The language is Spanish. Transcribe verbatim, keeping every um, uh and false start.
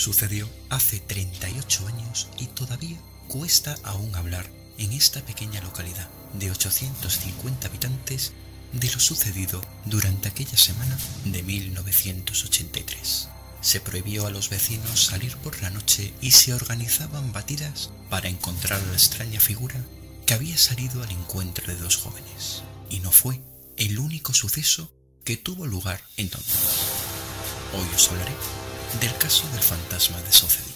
Sucedió hace treinta y ocho años y todavía cuesta aún hablar en esta pequeña localidad de ochocientos cincuenta habitantes de lo sucedido durante aquella semana de mil novecientos ochenta y tres. Se prohibió a los vecinos salir por la noche y se organizaban batidas para encontrar a la extraña figura que había salido al encuentro de dos jóvenes. Y no fue el único suceso que tuvo lugar entonces. Hoy os hablaré del caso del fantasma de Socedil.